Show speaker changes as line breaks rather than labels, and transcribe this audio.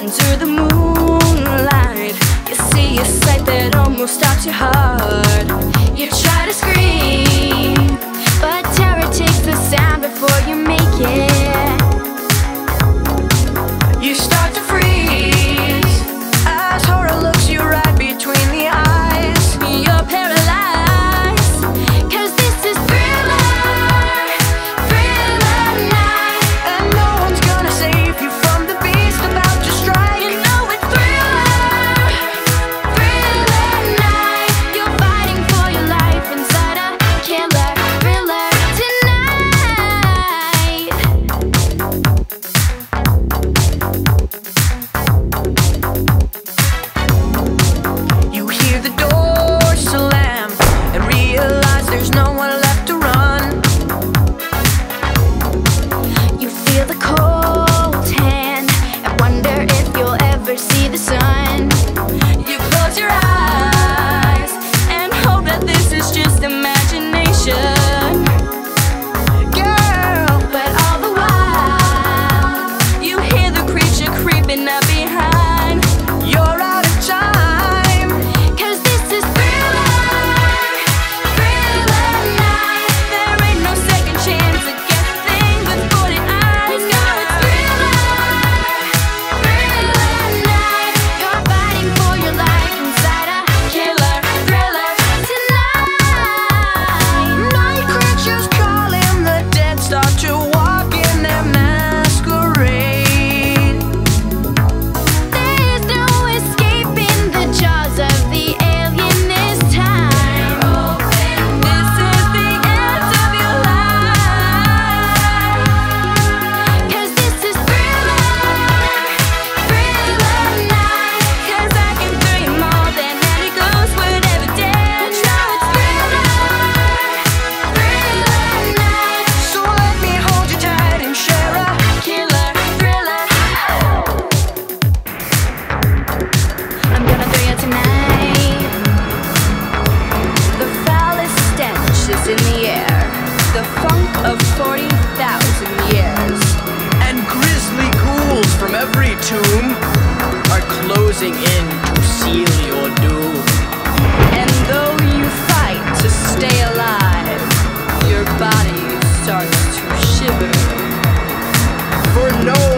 Under the moonlight, you see a sight that almost stops your heart. You try to scream, but terror takes the sound before you make it. You start to freeze as horror looks you right between the eyes. You're paralyzed, 'cause this is Thriller, Thriller night. And no one's gonna save you from the beast about to strike. You know it's Thriller, Thriller night. You're fighting for your life inside a killer thriller tonight. You hear the door slam and realize there's no one left to run. You feel the cold hand and wonder if you'll ever see the sun. You close your eyes and hope that this is just imagination, girl. But all the while, you hear the creature creeping up behind. You're out of time, 'cause this is Thriller, Thriller night. There ain't no second chance to get things with 40 eyes. No, it's Thriller, Thriller night. You're fighting for your life inside a killer thriller tonight. Night creatures calling, the dead start to walk in their masquerade. There's no escaping the jaws of the alien this time. This is the end of your life, 'cause this is Thriller, Thriller night. 'Cause I can throw you more than any ghost would ever dare. No, it's Thriller, Thriller night. So let me hold you tight and share a killer thriller. I'm gonna throw you tonight. The foulest stench is in the air, the funk of 40,000 years.
And grisly ghouls from every tomb are closing in to seal your doom.
And though you fight to stay alive, your body starts to shiver.
For no